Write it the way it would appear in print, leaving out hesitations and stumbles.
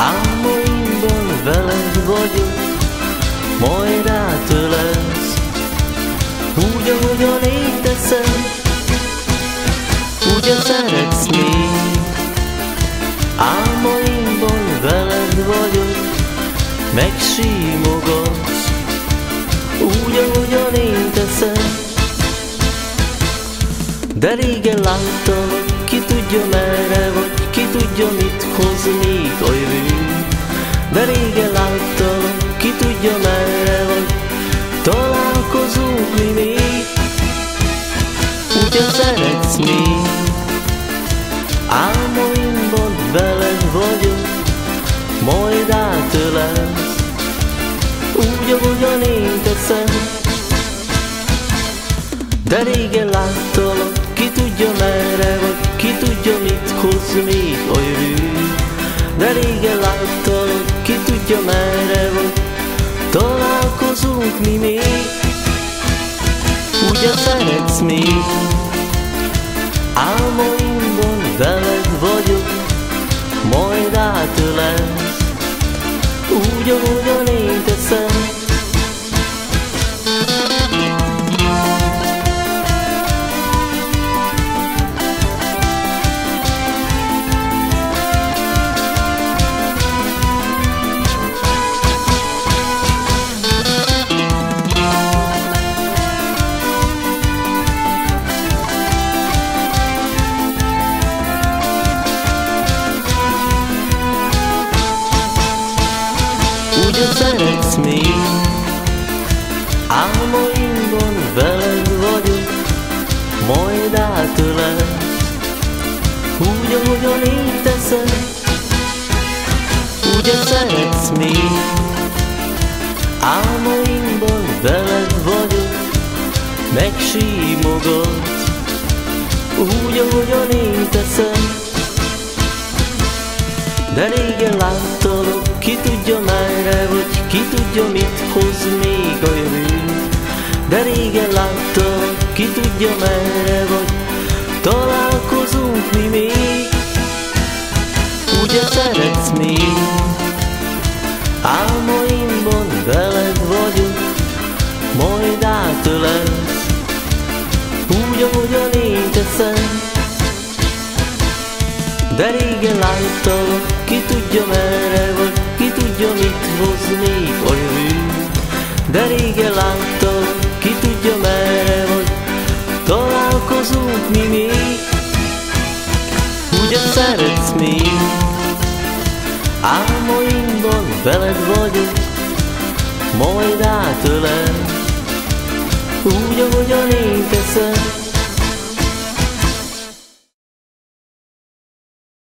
Álmaimban veled vagyok, majd átölelsz, úgy, ahogyan én teszem, ugye szeretsz még. Álmaimban veled vagyok, megsímogatsz, úgy, ahogyan én teszem. De régen láttalak, ki tudja merre vagy, ki tudja mit hoz még a jövő. De régen láttalak, ki tudja merre vagy, találkozunk mi még. Ugye szeretsz még. Álmaimban veled vagyok, majd átölelsz, úgy, ahogyan én teszem. De régen láttalak, ki tudja merre vagy, ki tudja mit hoz még a jövő. De régen láttalak, ki tudja merre vagy, találkozunk mi még. Ugye szeretsz még. Álmaimban veled vagyok, majd átölelsz, úgy, ahogyan én teszem. Ugye szeretsz még. Álmaimban veled vagyok, majd átölelsz, úgy, ahogyan én teszem. Ugye szeretsz még. Álmaimban veled vagyok, megsímogatsz, úgy, ahogyan én teszem. De régen láttalak, ki tudja merre vagy, ki tudja mit hoz még a jövő. De régen láttalak, ki tudja merre vagy, találkozunk mi még. Ugye szeretsz még. Álmaimban veled vagyok, majd átölelsz, úgy, ahogyan én teszem. De régen láttalak, ki tudja merre vagy, ki tudja mit hoz még a jövő. De régen láttalak, ki tudja merre vagy, találkozunk mi még. Ugye szeretsz még. Álmaimban veled vagyok, majd átölelsz, úgy, ahogyan én teszem.